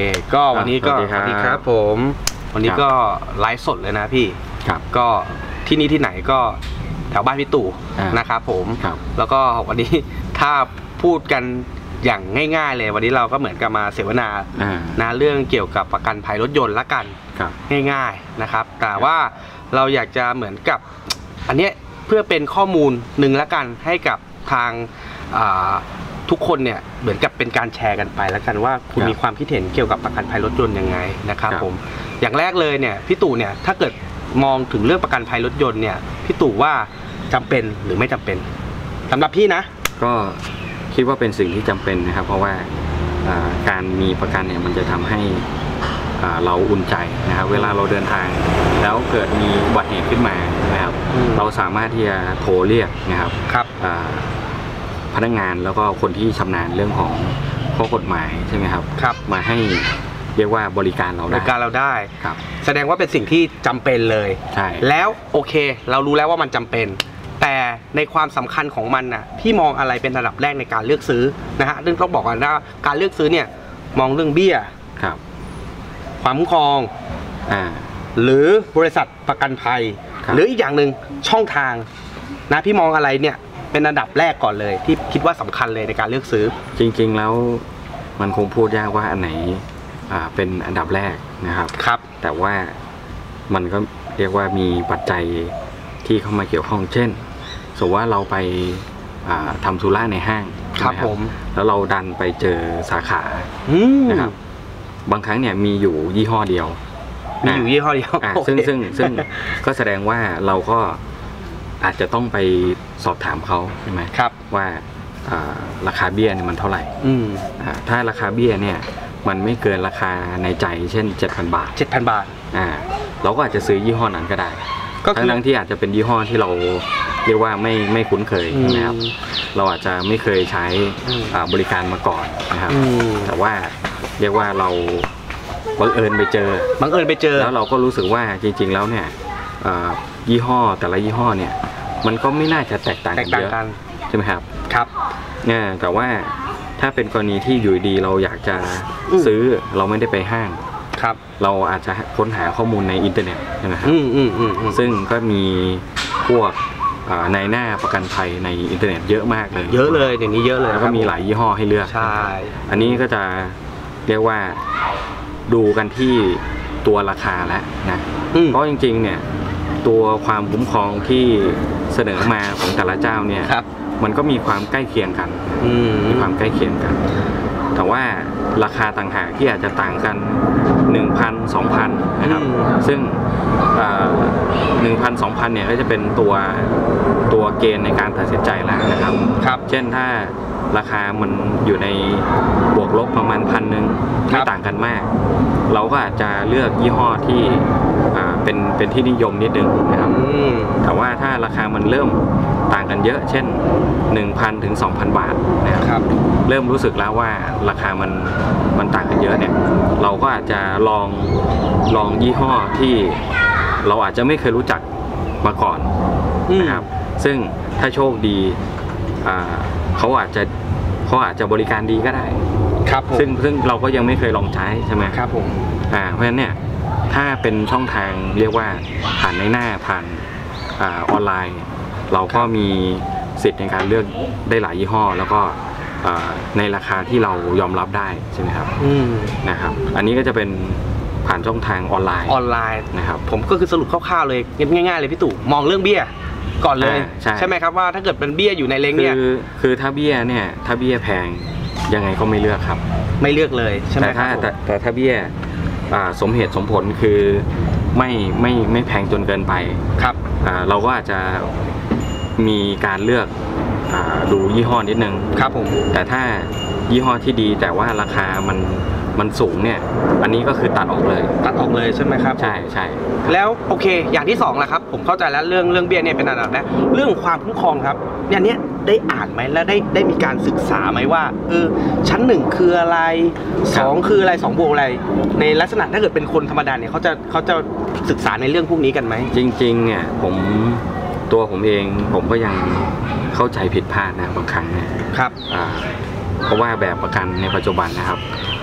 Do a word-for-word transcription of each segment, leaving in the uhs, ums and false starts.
ก็วันนี้ก็สวัสดีครับผมวันนี้ก็ไลฟ์สดเลยนะพี่ก็ที่นี่ที่ไหนก็แถวบ้านพี่ตู่นะครับผมแล้วก็วันนี้ถ้าพูดกันอย่างง่ายๆเลยวันนี้เราก็เหมือนกับมาเสวนานะเรื่องเกี่ยวกับประกันภัยรถยนต์ละกันง่ายๆนะครับแต่ว่าเราอยากจะเหมือนกับอันนี้เพื่อเป็นข้อมูลหนึ่งละกันให้กับทางทุกคนเนี่ยเหมือนกับเป็นการแชร์กันไปแล้วกันว่าคุณมีความคิดเห็นเกี่ยวกับประกันภัยรถยนต์ยังไงนะครับผมอย่างแรกเลยเนี่ยพี่ตู่เนี่ยถ้าเกิดมองถึงเรื่องประกันภัยรถยนต์เนี่ยพี่ตู่ว่าจำเป็นหรือไม่จำเป็นสำหรับพี่นะก็คิดว่าเป็นสิ่งที่จำเป็นนะครับเพราะว่าการมีประกันเนี่ยมันจะทำให้เราอุ่นใจนะครับเวลาเราเดินทางแล้วเกิดมีอุบัติเหตุขึ้นมานะครับเราสามารถที่จะโทรเรียกนะครับพนักงานแล้วก็คนที่ชำนาญเรื่องของข้อกฎหมายใช่ไหมครับครับมาให้เรียกว่าบริการเราได้บริการเราได้ครับแสดงว่าเป็นสิ่งที่จำเป็นเลยใช่แล้วโอเคเรารู้แล้วว่ามันจำเป็นแต่ในความสำคัญของมันนะพี่มองอะไรเป็นระดับแรกในการเลือกซื้อนะฮะเรื่องต้องบอกกันว่าการเลือกซื้อเนี่ยมองเรื่องเบี้ยครับความคุ้มครองอ่าหรือบริษัทประกันภัยหรืออีกอย่างหนึ่งช่องทางนะพี่มองอะไรเนี่ยเป็นอันดับแรกก่อนเลยที่คิดว่าสำคัญเลยในการเลือกซื้อจริงๆแล้วมันคงพูดยากว่าอันไหนเป็นอันดับแรกนะครับครับแต่ว่ามันก็เรียกว่ามีปัจจัยที่เข้ามาเกี่ยวข้องเช่นสมมติว่าเราไปทำธุระในห้างครับผมแล้วเราดันไปเจอสาขานะครับบางครั้งเนี่ยมีอยู่ยี่ห้อเดียวมีอยู่ยี่ห้อเดียวซึ่งซึ่งซึ่งก็แสดงว่าเราก็อาจจะต้องไปสอบถามเขาใช่ไหมครับว่าราคาเบี้ยเนี่ยมันเท่าไหร่ถ้าราคาเบี้ยเนี่ยมันไม่เกินราคาในใจเช่น เจ็ดพัน บาทเจ็ดพัน บาทอ่าเราก็อาจจะซื้อยี่ห้อนั้นก็ได้ทั้งที่อาจจะเป็นยี่ห้อที่เราเรียกว่าไม่ไม่คุ้นเคยนะครับเราอาจจะไม่เคยใช้บริการมาก่อนนะครับแต่ว่าเรียกว่าเราบังเอิญไปเจอบังเอิญไปเจอแล้วเราก็รู้สึกว่าจริงๆแล้วเนี่ยยี่ห้อแต่ละยี่ห้อเนี่ยมันก็ไม่น่าจะแตกต่างกันเยอะใช่ไหมครับครับเนี่ยแต่ว่าถ้าเป็นกรณีที่อยู่ดีเราอยากจะซื้อเราไม่ได้ไปห้างครับเราอาจจะค้นหาข้อมูลในอินเทอร์เน็ตใช่ไหมครับซึ่งก็มีพวกในหน้าประกันภัยในอินเทอร์เน็ตเยอะมากเลยเยอะเลยอย่างนี้เยอะเลยแล้วก็มีหลายยี่ห้อให้เลือกใช่อันนี้ก็จะเรียกว่าดูกันที่ตัวราคาแล้วนะเพราะจริงๆเนี่ยตัวความคุ้มครองที่เสนอมาของแต่ละเจ้าเนี่ยมันก็มีความใกล้เคียงกันมีความใกล้เคียงกันแต่ว่าราคาต่างหากที่อาจจะต่างกัน หนึ่งพัน สองพัน นะครับซึ่ง หนึ่งพัน สองพัน เนี่ยก็จะเป็นตัวตัวเกณฑ์ในการตัดสินใจแล้วนะครับครับเช่นถ้าราคามันอยู่ในบวกลบประมาณพันหนึ่งไม่ต่างกันมากเราก็อาจจะเลือกยี่ห้อที่เป็นเป็นที่นิยมนิดนึงนะครับแต่ว่าถ้าราคามันเริ่มต่างกันเยอะเช่น หนึ่งพัน ถึง สองพัน บาทนะครับเริ่มรู้สึกแล้วว่าราคามันมันต่างกันเยอะเนี่ยเราก็อาจจะลองลองยี่ห้อที่เราอาจจะไม่เคยรู้จักมาก่อนนะครับซึ่งถ้าโชคดีเขาอาจจะเขาอาจจะบริการดีก็ได้ครับซึ่งซึ่งเราก็ยังไม่เคยลองใช้ใช่ไหมครับผมอ่าเพราะฉะนั้นเนี่ยถ้าเป็นช่องทางเรียกว่าผ่านในหน้าผ่านออนไลน์เราก็มีสิทธิ์ในการเลือกได้หลายยี่ห้อแล้วก็ในราคาที่เรายอมรับได้ใช่ไหมครับนะครับอันนี้ก็จะเป็นผ่านช่องทางออนไลน์ออนไลน์นะครับผมก็คือสรุปคร่าวๆเลยง่ายๆเลยพี่ตู่มองเรื่องเบี้ยก่อนเลยใช่ไหมครับว่าถ้าเกิดเป็นเบี้ยอยู่ในเลงเนี่ยคือคือถ้าเบี้ยเนี่ยถ้าเบี้ยแพงยังไงก็ไม่เลือกครับไม่เลือกเลยใช่ไหมครับแต่แต่ถ้าเบี้ยสมเหตุสมผลคือไม่ไม่ไม่แพงจนเกินไปครับเราก็อาจจะมีการเลือกดูยี่ห้อนิดนึงครับผมแต่ถ้ายี่ห้อที่ดีแต่ว่าราคามันมันสูงเนี่ยอันนี้ก็คือตัดออกเลยตัดออกเลยใช่ไหมครับใช่ใช่แล้วโอเคอย่างที่สองละครับผมเข้าใจแล้วเรื่องเรื่องเบี้ยเนี่ยเป็นอันดับแรกเรื่องความคุ้มครองครับเนี่ยเนี้ยได้อ่านไหมแล้วได้ได้มีการศึกษาไหมว่าเออชั้นหนึ่งคืออะไรสองคืออะไรสองบวกอะไรในลักษณะถ้าเกิดเป็นคนธรรมดาเนี่ยเขาจะเขาจะศึกษาในเรื่องพวกนี้กันไหมจริงๆเนี่ยผมตัวผมเองผมก็ยังเข้าใจผิดพลาดนะบางครั้งเนี่ยครับเพราะว่าแบบประกันในปัจจุบันนะครับ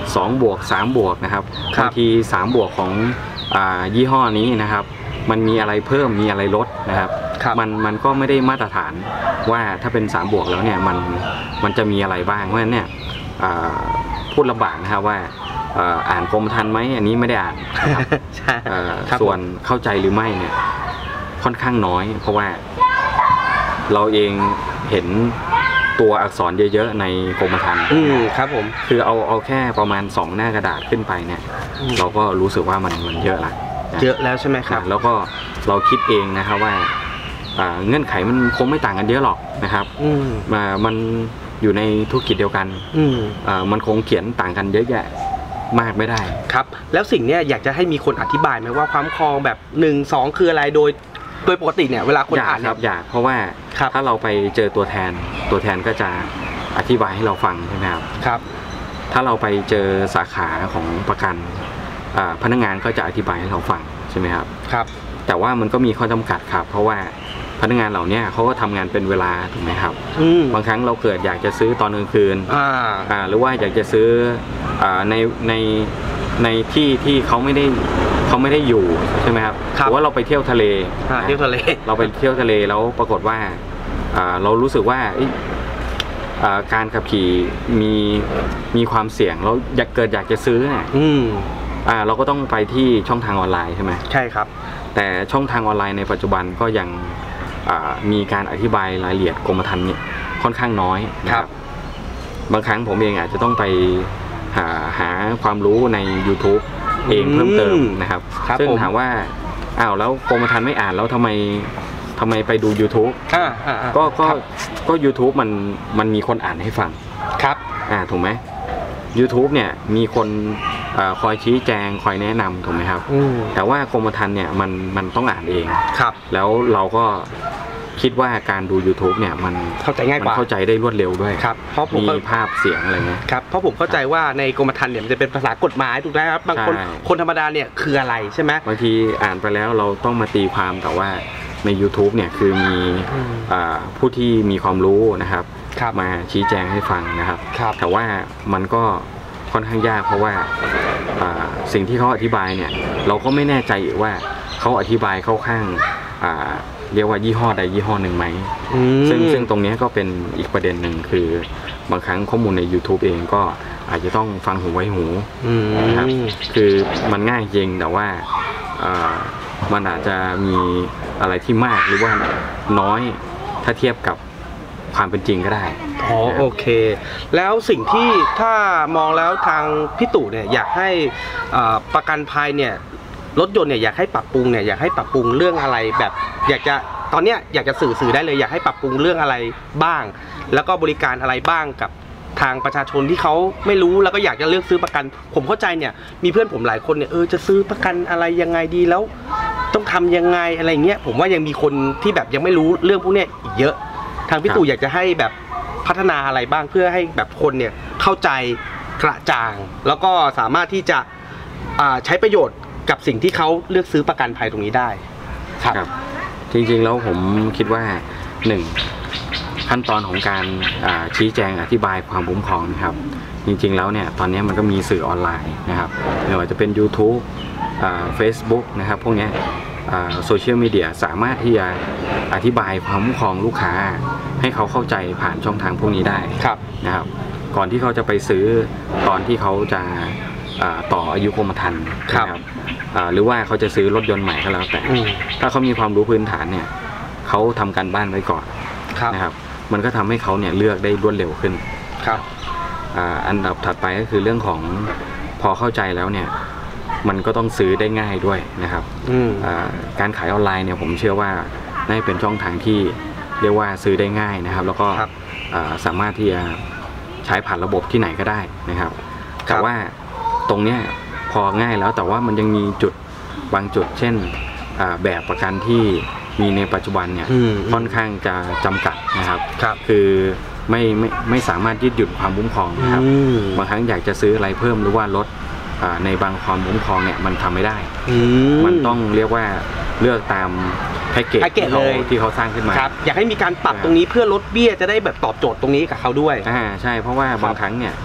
สองบวกสามบวกนะครับบางทีสามบวกของอ่ายี่ห้อนี้นะครับมันมีอะไรเพิ่มมีอะไรลดนะครับมันมันก็ไม่ได้มาตรฐานว่าถ้าเป็นสามบวกแล้วเนี่ยมันมันจะมีอะไรบ้างเพราะฉะนั้นเนี่ยพูดลำบากนะครับว่าอ่านกรมธรรม์ไหมอันนี้ไม่ได้อ่านส่วนเข้าใจหรือไม่เนี่ยค่อนข้างน้อยเพราะว่าเราเองเห็นตัวอักษรเยอะๆในกรมธรรม์ครับผมคือเอาเอาแค่ประมาณสองหน้ากระดาษขึ้นไปเนี่ยเราก็รู้สึกว่ามันมันเยอะละเยอะแล้วใช่ไหมครับแล้วก็เราคิดเองนะครับว่าเงื่อนไขมันคงไม่ต่างกันเยอะหรอกนะครับมามันอยู่ในธุรกิจเดียวกันมันคงเขียนต่างกันเยอะแยะมากไม่ได้ครับแล้วสิ่งนี้อยากจะให้มีคนอธิบายไหมว่าความคลองแบบหนึ่งสองคืออะไรโดยโดยปกติเนี่ยเวลาคนอ่านครับอยากเพราะว่าถ้าเราไปเจอตัวแทนตัวแทนก็จะอธิบายให้เราฟังใช่ไหมครับครับถ้าเราไปเจอสาขาของประกันพนักงานก็จะอธิบายให้เราฟังใช่ไหมครับครับแต่ว่ามันก็มีข้อจำกัดครับเพราะว่าพนักงานเหล่านี้เขาก็ทำงานเป็นเวลาถูกไหมครับบางครั้งเราเกิดอยากจะซื้อตอนกลางคืนหรือว่าอยากจะซื้อในในในที่ที่เขาไม่ได้เขาไม่ได้อยู่ใช่ไหมครับหรือว่าเราไปเที่ยวทะเลเที่ยวทะเลเราไปเที่ยวทะเลแล้วปรากฏว่าเรารู้สึกว่าการขับขี่มีมีความเสี่ยงเราอยากเกิดอยากจะซื้อเนี่ยอ่าเราก็ต้องไปที่ช่องทางออนไลน์ใช่ไหมใช่ครับแต่ช่องทางออนไลน์ในปัจจุบันก็ยังมีการอธิบายรายละเอียดกรมธรรม์เนี่ยค่อนข้างน้อยนะครับบางครั้งผมเองอาจจะต้องไปหาหาความรู้ใน YouTube เองเพิ่มเติมนะครับซึ่งถามว่าอ้าวแล้วกรมธรรม์ไม่อ่านแล้วทำไมทำไมไปดู YouTube ก็ก็ก็ YouTube มันมันมีคนอ่านให้ฟังครับอ่าถูกไหม YouTube เนี่ยมีคนคอยชี้แจงคอยแนะนำถูกไหมครับแต่ว่ากรมธรรม์เนี่ยมันมันต้องอ่านเองครับแล้วเราก็คิดว่าการดู YouTube เนี่ยมันเข้าใจง่ายกว่าเข้าใจได้รวดเร็วด้วยครับเพราะผมมีภาพเสียงอะไรเงี้ยครับเพราะผมเข้าใจว่าในกรมธรรม์เนี่ยมันจะเป็นภาษากฎหมายถูกไหมครับบางคนคนธรรมดาเนี่ยคืออะไรใช่ไหมบางทีอ่านไปแล้วเราต้องมาตีความแต่ว่าใน YouTube เนี่ยคือมีผู้ที่มีความรู้นะครับมาชี้แจงให้ฟังนะครับแต่ว่ามันก็ค่อนข้างยากเพราะว่าสิ่งที่เขาอธิบายเนี่ยเราก็ไม่แน่ใจอีกว่าเขาอธิบายเข้าข้างเรียกว่ายี่ห้อใดยี่ห้อหนึ่งไหมซึ่งซึ่งตรงนี้ก็เป็นอีกประเด็นหนึ่งคือบางครั้งข้อมูลใน YouTube เองก็อาจจะต้องฟังหูไว้หูนะครับคือมันง่ายจริงแต่ว่ามันอาจจะมีอะไรที่มากหรือว่าน้อยถ้าเทียบกับความเป็นจริงก็ได้อ๋อโอเคแล้วสิ่งที่ถ้ามองแล้วทางพี่ตู่เนี่ยอยากให้ประกันภัยเนี่ยรถยนต์เนี่ยอยากให้ปรับปรุงเนี่ยอยากให้ปรับปรุงเรื่องอะไรแบบอยากจะตอนเนี้ยอยากจะสื่อสื่อได้เลยอยากให้ปรับปรุงเรื่องอะไรบ้างแล้วก็บริการอะไรบ้างกับทางประชาชนที่เขาไม่รู้แล้วก็อยากจะเลือกซื้อประกันผมเข้าใจเนี่ยมีเพื่อนผมหลายคนเนี่ยเออจะซื้อประกันอะไรยังไงดีแล้วต้องทำยังไงอะไรเงี้ยผมว่ายังมีคนที่แบบยังไม่รู้เรื่องพวกเนี้ยอีกเยอะทางพี่ตู่อยากจะให้แบบพัฒนาอะไรบ้างเพื่อให้แบบคนเนี่ยเข้าใจกระจ่างแล้วก็สามารถที่จะใช้ประโยชน์กับสิ่งที่เขาเลือกซื้อประกันภัยตรงนี้ได้ครับจริงๆแล้วผมคิดว่าหนึ่งขั้นตอนของการชี้แจงอธิบายความคุ้มครองนะครับจริงๆแล้วเนี่ยตอนนี้มันก็มีสื่อออนไลน์นะครับไม่ว่าจะเป็น YouTube เฟซบุ๊กนะครับพวกนี้โซเชียลมีเดียสามารถที่จะอธิบายความคุ้มครองลูกค้าให้เขาเข้าใจผ่านช่องทางพวกนี้ได้นะครับก่อนที่เขาจะไปซื้อตอนที่เขาจะต่ออายุกรมธรรม์นะครับหรือว่าเขาจะซื้อรถยนต์ใหม่ก็แล้วแต่ถ้าเขามีความรู้พื้นฐานเนี่ยเขาทำการบ้านไว้ก่อนนะครับมันก็ทำให้เขาเนี่ยเลือกได้รวดเร็วขึ้นครับอันดับถัดไปก็คือเรื่องของพอเข้าใจแล้วเนี่ยมันก็ต้องซื้อได้ง่ายด้วยนะครับการขายออนไลน์เนี่ยผมเชื่อว่าน่าจะเป็นช่องทางที่เรียกว่าซื้อได้ง่ายนะครับแล้วก็สามารถที่จะใช้ผ่านระบบที่ไหนก็ได้นะครับแต่ว่าตรงเนี้ยพอง่ายแล้วแต่ว่ามันยังมีจุดบางจุดเช่นแบบประกันที่มีในปัจจุบันเนี่ยค่อนข้างจะจำกัดนะครับคือไม่ไม่ไม่สามารถยืดหยุ่นความคุ้มครองนะครับบางครั้งอยากจะซื้ออะไรเพิ่มหรือว่าลดในบางความคุ้มครองเนี่ยมันทำไม่ได้มันต้องเรียกว่าเลือกตามแพ็กเกจที่เขาที่เขาสร้างขึ้นมาอยากให้มีการปรับตรงนี้เพื่อลดเบี้ยจะได้แบบตอบโจทย์ตรงนี้กับเขาด้วยอ่าใช่เพราะว่าบางครั้งเนี่ย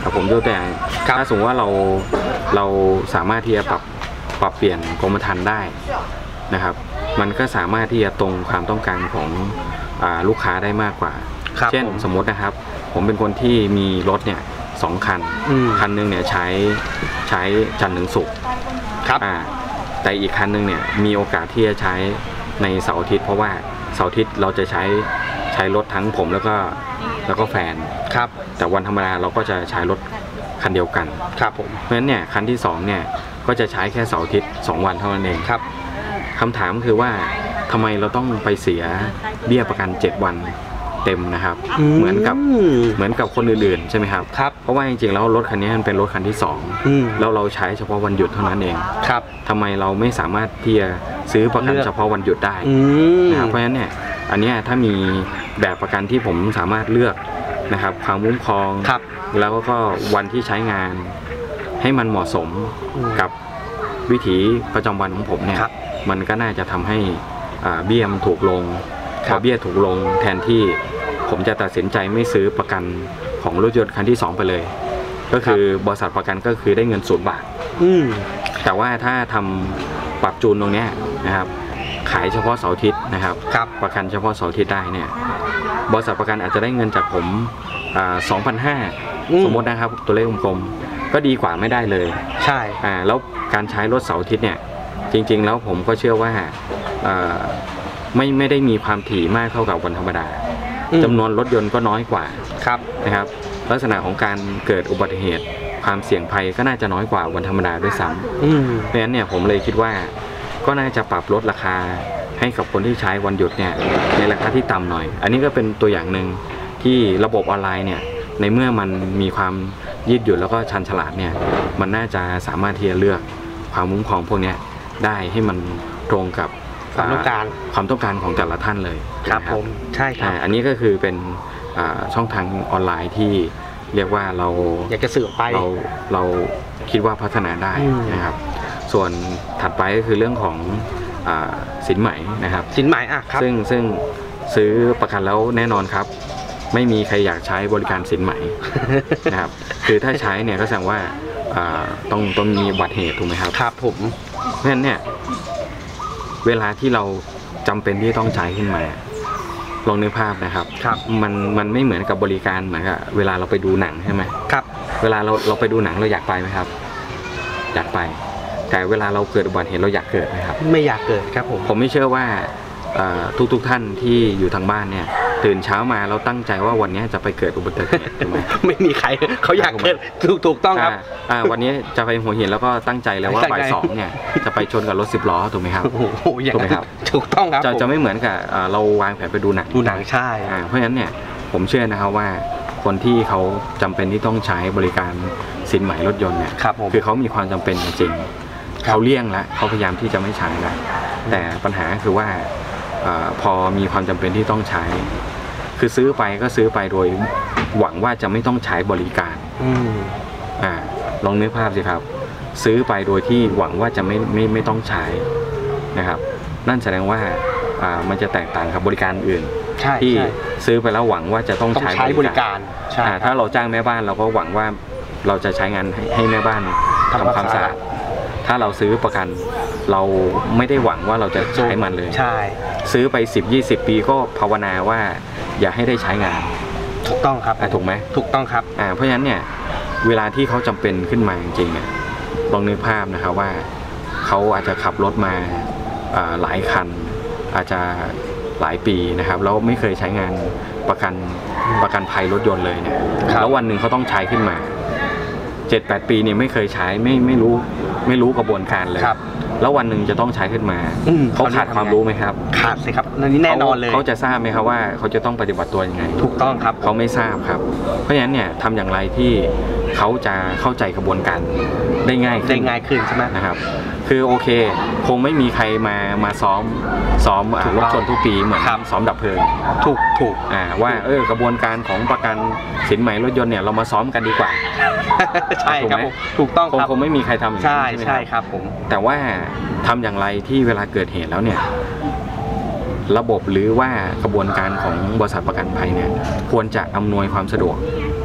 ผมยกตัวอย่างถ้าสมมติว่าเราเราสามารถที่จะปรับปรับเปลี่ยนกรมธรรม์ได้นะครับมันก็สามารถที่จะตรงความต้องการของลูกค้าได้มากกว่าเช่นสมมตินะครับผมเป็นคนที่มีรถเนี่ยสองคันคันนึงเนี่ยใช้ใช้จันทร์ถึงศุกร์ครับแต่อีกคันนึงเนี่ยมีโอกาสที่จะใช้ในเสาร์อาทิตย์เพราะว่าเสาร์อาทิตย์เราจะใช้ใช้รถทั้งผมแล้วก็แล้วก็แฟนครับแต่วันธรรมดาเราก็จะใช้รถคันเดียวกันครับผมเพราะฉะนั้นเนี่ยคันที่สองเนี่ยก็จะใช้แค่เสาร์อาทิตย์สองวันเท่านั้นเองครับคำถามคือว่าทำไมเราต้องไปเสียเบี้ยประกันเจ็ดวันเต็มนะครับเหมือนกับเหมือนกับคนอื่นๆใช่ไหมครับครับเพราะว่าจริงๆแล้วรถคันนี้มันเป็นรถคันที่สองแล้วเราใช้เฉพาะวันหยุดเท่านั้นเองครับทำไมเราไม่สามารถที่จะซื้อประกันเฉพาะวันหยุดได้นะครับเพราะฉะนั้นเนี่ยอันนี้ถ้ามีแบบประกันที่ผมสามารถเลือกนะครับความคุ้มครองแล้วก็วันที่ใช้งานให้มันเหมาะสมกับวิถีประจำวันของผมเนี่ยมันก็น่าจะทำให้เบี้ยมันถูกลงพอเบี้ยถูกลงแทนที่ผมจะตัดสินใจไม่ซื้อประกันของรถยนต์คันที่สองไปเลยก็คือบริษัทประกันก็คือได้เงินศูนย์บาทแต่ว่าถ้าทำปรับจูนตรงนี้นะครับขายเฉพาะเสาร์อาทิตย์นะครับประกันเฉพาะเสาร์อาทิตย์ได้เนี่ยบริษัทประกันอาจจะได้เงินจากผมสองพันห้าสมมตินะครับตัวเลขกลมๆก็ดีกว่าไม่ได้เลยใช่แล้วการใช้รถเสาร์อาทิตย์เนี่ยจริงๆแล้วผมก็เชื่อว่าไม่ไม่ได้มีความถี่มากเท่ากับวันธรรมดาจำนวนรถยนต์ก็น้อยกว่าครับนะครับลักษณะของการเกิดอุบัติเหตุความเสี่ยงภัยก็น่าจะน้อยกว่าวันธรรมดาด้วยซ้ำเพราะฉะนั้นเนี่ยผมเลยคิดว่าก็น่าจะปรับลดราคาให้กับคนที่ใช้วันหยุดเนี่ยในราคาที่ต่ำหน่อยอันนี้ก็เป็นตัวอย่างหนึ่งที่ระบบออนไลน์เนี่ยในเมื่อมันมีความยืดหยุ่นแล้วก็ชันฉลาดเนี่ยมันน่าจะสามารถที่จะเลือกความคุ้มครองพวกนี้ได้ให้มันตรงกับความต้องการความต้องการของแต่ละท่านเลยครับผมใช่ครับอันนี้ก็คือเป็นช่องทางออนไลน์ที่เรียกว่าเราอยากจะสื่อไปเราเราคิดว่าพัฒนาได้นะครับส่วนถัดไปก็คือเรื่องของสินไหมนะครับสินไหมอ่ะครับซึ่งซึ่งซื้อประกันแล้วแน่นอนครับไม่มีใครอยากใช้บริการสินไหมนะครับคือถ้าใช้เนี่ยก็แสดงว่าต้องต้องมีอุบัติเหตุถูกไหมครับครับผมเพราะฉะนั้นเนี่ยเวลาที่เราจำเป็นที่ต้องใช้ขึ้นมาลองนึกภาพนะครับครับมันมันไม่เหมือนกับบริการเหมือนกับเวลาเราไปดูหนังใช่ไหมครับเวลาเราเราไปดูหนังเราอยากไปไหมครับอยากไปแต่เวลาเราเกิดอุบัติเหตุเราอยากเกิดไหมครับไม่อยากเกิดครับผมผมไม่เชื่อว่าทุกทุกท่านที่อยู่ทางบ้านเนี่ยตื่นเช้ามาเราตั้งใจว่าวันนี้จะไปเกิดอุบัติเหตุถูกไหมไม่มีใครเขาอยากเกิดถูกถูกต้องครับวันนี้จะไปหัวหินแล้วก็ตั้งใจแล้วว่าบ่ายสองเนี่ยจะไปชนกับรถสิบล้อถูกไหมครับถูกไหมครับถูกต้องครับจะจะไม่เหมือนกับเราวางแผนไปดูหนังดูหนังใช่เพราะฉะนั้นเนี่ยผมเชื่อนะครับว่าคนที่เขาจำเป็นที่ต้องใช้บริการสินไหมรถยนต์เนี่ยคือเขามีความจำเป็นจริงเขาเลี่ยงแล้วเขาพยายามที่จะไม่ใช้แล้วแต่ปัญหาคือว่าพอมีความจำเป็นที่ต้องใช้คือซื้อไปก็ซื้อไปโดยหวังว่าจะไม่ต้องใช้บริการอ่าลองนึกภาพสิครับซื้อไปโดยที่หวังว่าจะไม่ไม่ไม่ต้องใช้นะครับนั่นแสดงว่าอ่ามันจะแตกต่างกับบริการอื่นที่ซื้อไปแล้วหวังว่าจะต้องใช้บริการถ้าเราจ้างแม่บ้านเราก็หวังว่าเราจะใช้งานให้แม่บ้านทำความสะอาดถ้าเราซื้อประกันเราไม่ได้หวังว่าเราจะใช้มันเลยใช่ซื้อไปสิบ ยี่สิบปีก็ภาวนาว่าอย่าให้ได้ใช้งานถูกต้องครับถูกไหมถูกต้องครับอ่าเพราะฉะนั้นเนี่ยเวลาที่เขาจำเป็นขึ้นมาจริงๆเนี่ยลองนึกภาพนะครับว่าเขาอาจจะขับรถมาหลายคันอาจจะหลายปีนะครับแล้วไม่เคยใช้งานประกันประกันภัยรถยนต์เลยเนี่ยแล้ววันหนึ่งเขาต้องใช้ขึ้นมาเจ็ดแปดปีเนี่ยไม่เคยใช้ไม่ไม่รู้ไม่รู้กระบวนการเลยแล้ววันหนึ่งจะต้องใช้ขึ้นมาเขาขาดความรู้ไหมครับขาดสิครับนั่นนี่แน่นอนเลยเขาจะทราบไหมครับว่าเขาจะต้องปฏิบัติตัวยังไงถูกต้องครับเขาไม่ทราบครับเพราะฉะนั้นเนี่ยทำอย่างไรที่เขาจะเข้าใจกระบวนการได้ง่ายได้ง่ายขึ้นใช่ไหมนะครับคือโอเคคงไม่มีใครมามาซ้อมซ้อมรถชนทุกปีเหมือนซ้อมดับเพลิงถูกถูกอ่าว่าเออกระบวนการของประกันสินไหมรถยนต์เนี่ยเรามาซ้อมกันดีกว่าใช่ครับถูกต้องครับคงไม่มีใครทำอย่างนี้ใช่ใช่ครับผมแต่ว่าทำอย่างไรที่เวลาเกิดเหตุแล้วเนี่ยระบบหรือว่ากระบวนการของบริษัทประกันภัยเนี่ยควรจะอำนวยความสะดวก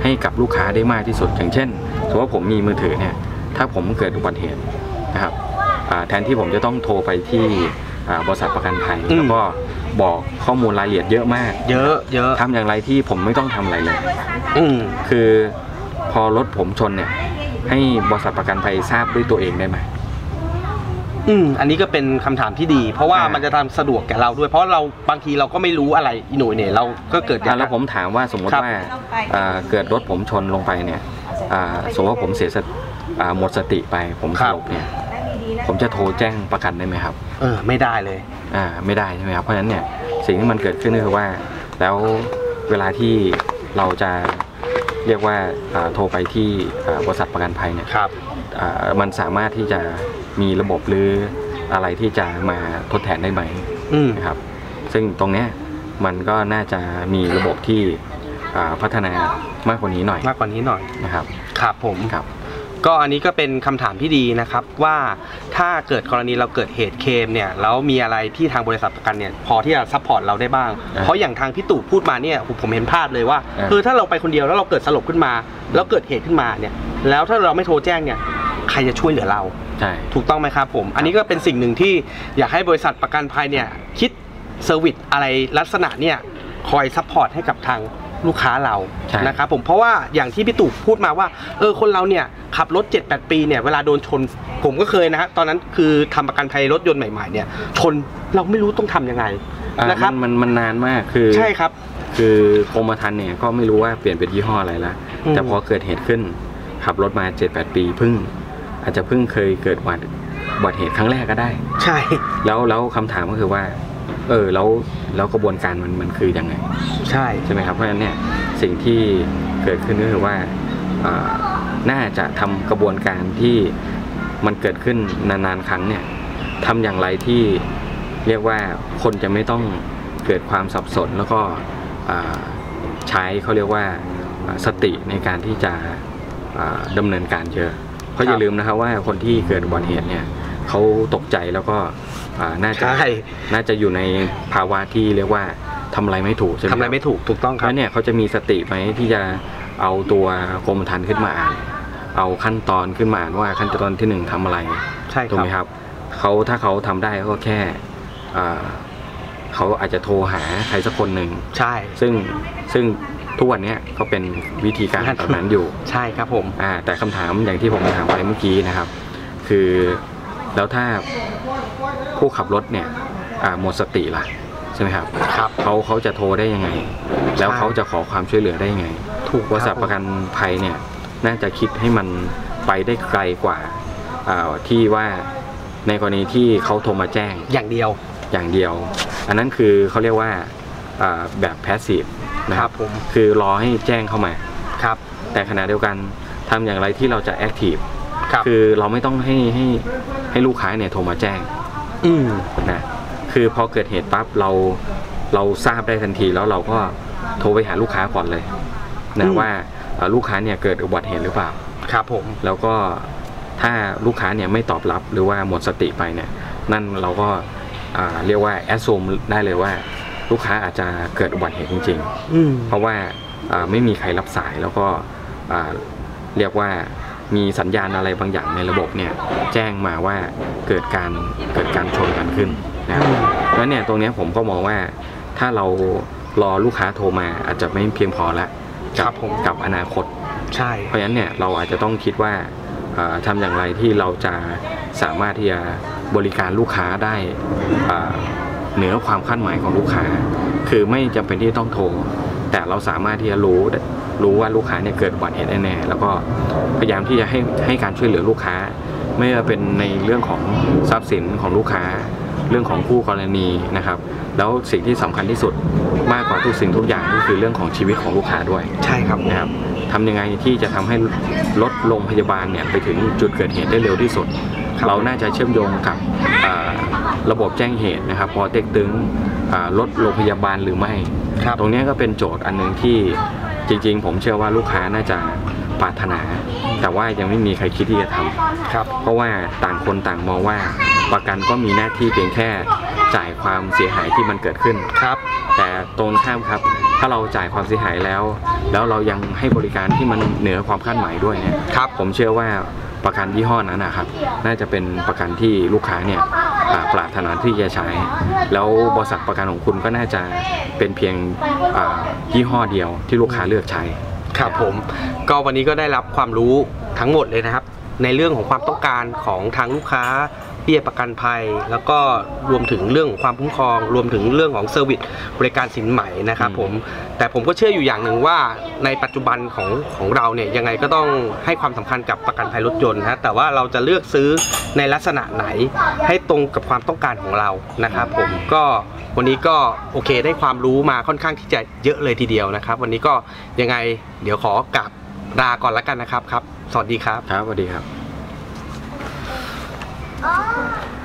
ให้กับลูกค้าได้มากที่สุดอย่างเช่นสมมติว่าผมมีมือถือเนี่ยถ้าผมเกิดอุบัติเหตุนะครับแทนที่ผมจะต้องโทรไปที่บริษัทประกันภัยแล้วก็บอกข้อมูลรายละเอียดเยอะมากเยอะเยอะทำอย่างไรที่ผมไม่ต้องทำอะไรเลยคือพอรถผมชนเนี่ยให้บริษัทประกันภัยทราบด้วยตัวเองได้ไหมอืมอันนี้ก็เป็นคำถามที่ดีเพราะว่ามันจะทำสะดวกแก่เราด้วยเพราะเราบางทีเราก็ไม่รู้อะไรอีหน่วยเนี่ยเราก็เกิดอย่างแล้วผมถามว่าสมมติว่าเกิดรถผมชนลงไปเนี่ยสมมติว่าผมเสียหมดสติไปผมสลบเนี่ยผมจะโทรแจ้งประกันได้ไหมครับเออไม่ได้เลยอ่าไม่ได้ใช่ไหมครับเพราะฉะนั้นเนี่ยสิ่งที่มันเกิดขึ้นก็คือว่าแล้วเวลาที่เราจะเรียกว่าโทรไปที่บริษัทประกันภัยเนี่ยมันสามารถที่จะมีระบบหรืออะไรที่จะมาทดแทนได้ไหมนะครับซึ่งตรงเนี้ยมันก็น่าจะมีระบบที่พัฒนามากกว่านี้หน่อยมากกว่านี้หน่อยนะครับครับผมครับก็อันนี้ก็เป็นคำถามที่ดีนะครับว่าถ้าเกิดกรณีเราเกิดเหตุเคลมเนี่ยแล้วมีอะไรที่ทางบริษัทประกันเนี่ยพอที่จะซัพพอร์ตเราได้บ้างเพราะอย่างทางพี่ตู่พูดมาเนี่ยผมเห็นภาพเลยว่าคือถ้าเราไปคนเดียวแล้วเราเกิดสลบขึ้นมาแล้วเกิดเหตุขึ้นมาเนี่ยแล้วถ้าเราไม่โทรแจ้งเนี่ยใครจะช่วยเหลือเราใช่ถูกต้องไหมครับผมอันนี้ก็เป็นสิ่งหนึ่งที่อยากให้บริษัทประกันภัยเนี่ยคิดเซอร์วิสอะไรลักษณะเนี่ยคอยซัพพอร์ตให้กับทางลูกค้าเรานะครับผมเพราะว่าอย่างที่พี่ตู่พูดมาว่าเออคนเราเนี่ยขับรถ เจ็ดแปด ปีเนี่ยเวลาโดนชนผมก็เคยนะฮะตอนนั้นคือทำประกันภัยรถยนต์ใหม่ๆเนี่ยชนเราไม่รู้ต้องทำยังไงนะครับมันมันนานมากคือใช่ครับคือกรมธรรม์เนี่ยก็ไม่รู้ว่าเปลี่ยนเป็นยี่ห้ออะไรละแต่พอเกิดเหตุขึ้นขับรถมา เจ็ดแปด ปีเพิ่งอาจจะเพิ่งเคยเกิดอุบัติเหตุครั้งแรกก็ได้ใช่แล้วแล้วคำถามก็คือว่าเออแล้วแล้วกระบวนการมันมันคือยังไงใช่ใช่ไหมครับเพราะฉะนั้นเนี่ยสิ่งที่เกิดขึ้นก็คือว่าน่าจะทำกระบวนการที่มันเกิดขึ้นนานๆครั้งเนี่ยทำอย่างไรที่เรียกว่าคนจะไม่ต้องเกิดความสับสนแล้วก็ใช้เขาเรียกว่าสติในการที่จะดำเนินการเยอะเพราะอย่าลืมนะครับว่าคนที่เกิดอุบัติเหตุเนี่ยเขาตกใจแล้วก็น่าจะน่าจะอยู่ในภาวะที่เรียกว่าทำอะไรไม่ถูกใช่ไหมทำอะไรไม่ถูกถูกต้องครับแล้วเนี่ยเขาจะมีสติไหมที่จะเอาตัวกรมธรรม์ขึ้นมาอ่านเอาขั้นตอนขึ้นมาอ่านว่าขั้นตอนที่หนึ่งทำอะไรใช่ถูกไหมครับเขาถ้าเขาทำได้ก็แค่เขาอาจจะโทรหาใครสักคนหนึ่งใช่ซึ่งซึ่งทุกวันนี้ก็เป็นวิธีการแบบนั้นอยู่ใช่ครับผมอ่าแต่คำถามอย่างที่ผมถามไปเมื่อกี้นะครับคือแล้วถ้าผู้ขับรถเนี่ยหมดสติล่ะใช่ไหมครับครับเขาเขาจะโทรได้ยังไงแล้วเขาจะขอความช่วยเหลือได้ยังไงถูกบริษัทประกันภัยเนี่ยน่าจะคิดให้มันไปได้ไกลกว่าที่ว่าในกรณีที่เขาโทรมาแจ้งอย่างเดียวอย่างเดียวอันนั้นคือเขาเรียกว่าแบบแพสซีฟนะครับผมคือรอให้แจ้งเข้ามาครับแต่ขณะเดียวกันทำอย่างไรที่เราจะแอคทีฟคือเราไม่ต้องให้ให้ให้ลูกค้าเนี่ยโทรมาแจ้งอืมนะคือพอเกิดเหตุปั๊บเราเราทราบได้ทันทีแล้วเราก็โทรไปหาลูกค้าก่อนเลยนะว่าลูกค้าเนี่ยเกิดอุบัติเหตุหรือเปล่าครับผมแล้วก็ถ้าลูกค้าเนี่ยไม่ตอบรับหรือว่าหมดสติไปเนี่ยนั่นเราก็เรียกว่าแอสซูมได้เลยว่าลูกค้าอาจจะเกิดอุบัติเหตุจริงๆเพราะว่าไม่มีใครรับสายแล้วก็เรียกว่ามีสัญญาณอะไรบางอย่างในระบบเนี่ยแจ้งมาว่าเกิดการเกิดการชนกันขึ้นนะครับเพราะฉะนั้นเนี่ยตรงนี้ผมก็มองว่าถ้าเรารอลูกค้าโทรมาอาจจะไม่เพียงพอแล้วกับกับอนาคตใช่เพราะฉะนั้นเนี่ยเราอาจจะต้องคิดว่าทำอย่างไรที่เราจะสามารถที่จะบริการลูกค้าได้เหนือความคาดหมายของลูกค้าคือไม่จำเป็นที่ต้องโทรแต่เราสามารถที่จะรู้รู้ว่าลูกค้าเนี่ยเกิดอุบัติเหตุแน่ๆแล้วก็พยายามที่จะให้ให้การช่วยเหลือลูกค้าไม่ว่าเป็นในเรื่องของทรัพย์สินของลูกค้าเรื่องของคู่กรณีนะครับแล้วสิ่งที่สำคัญที่สุดมากกว่าทุกสิ่งทุกอย่างก็คือเรื่องของชีวิตของลูกค้าด้วยใช่ครับนะครับทำยังไงที่จะทำให้รถโรงพยาบาลเนี่ยไปถึงจุดเกิดเหตุได้เร็วที่สุดเราน่าจะเชื่อมโยงกับระบบแจ้งเหตุนะครับพอเต็กตึงรถโรงพยาบาลหรือไม่ตรงนี้ก็เป็นโจทย์อันหนึ่งที่จริงๆผมเชื่อว่าลูกค้าน่าจะปรารถนาแต่ว่ายังไม่มีใครคิดที่จะทำครับเพราะว่าต่างคนต่างมองว่าประกันก็มีหน้าที่เพียงแค่จ่ายความเสียหายที่มันเกิดขึ้นครับแต่ตรงข้ามครับถ้าเราจ่ายความเสียหายแล้วแล้วเรายังให้บริการที่มันเหนือความคาดหมายด้วยเนี่ยครับผมเชื่อว่าประกันยี่ห้อนั้นนะครับน่าจะเป็นประกันที่ลูกค้าเนี่ยปรารถนาที่จะใช้แล้วบริษัทประกันของคุณก็น่าจะเป็นเพียงยี่ห้อเดียวที่ลูกค้าเลือกใช้ครับผมก็วันนี้ก็ได้รับความรู้ทั้งหมดเลยนะครับในเรื่องของความต้องการของทางลูกค้าเบี้ยประกันภัยแล้วก็รวมถึงเรื่องของความคุ้มครองรวมถึงเรื่องของเซอร์วิสบริการสินใหม่นะครับผมแต่ผมก็เชื่ออยู่อย่างหนึ่งว่าในปัจจุบันของของเราเนี่ยยังไงก็ต้องให้ความสำคัญกับประกันภัยรถยนต์นะแต่ว่าเราจะเลือกซื้อในลักษณะไหนให้ตรงกับความต้องการของเรานะครับผมก็วันนี้ก็โอเคได้ความรู้มาค่อนข้างที่จะเยอะเลยทีเดียวนะครับวันนี้ก็ยังไงเดี๋ยวขอกราบลาก่อนแล้วกันนะครับครับสวัสดีครับครับสวัสดีครับ Oh.